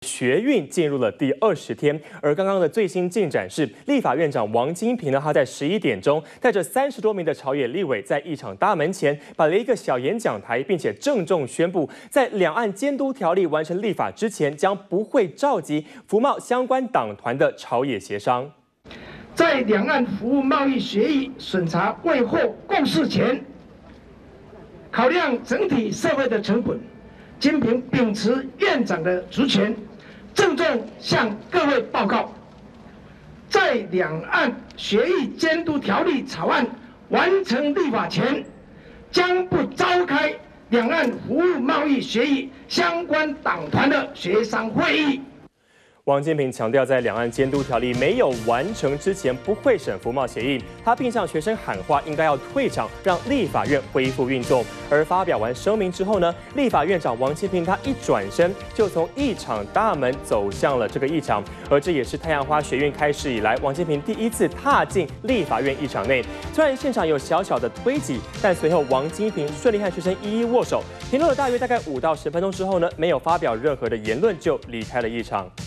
学运进入了第20天，而刚刚的最新进展是，立法院长王金平呢，他在11点钟带着30多名的朝野立委，在议场大门前摆了一个小演讲台，并且郑重宣布，在两岸监督条例完成立法之前，将不会召集服贸相关党团的朝野协商。 在两岸服务贸易协议审查未获共识前，考量整体社会的成本，金平秉持院长的职权。 郑重向各位报告，在两岸协议监督条例草案完成立法前，将不召开两岸服务贸易协议相关党团的协商会议。 王金平强调，在两岸监督条例没有完成之前，不会审服贸协议。他并向学生喊话，应该要退场，让立法院恢复运作。而发表完声明之后呢，立法院长王金平他一转身就从议场大门走向了这个议场，而这也是太阳花学运开始以来，王金平第一次踏进立法院议场内。虽然现场有小小的推挤，但随后王金平顺利和学生一一握手，停留了大约5到10分钟之后呢，没有发表任何的言论就离开了议场。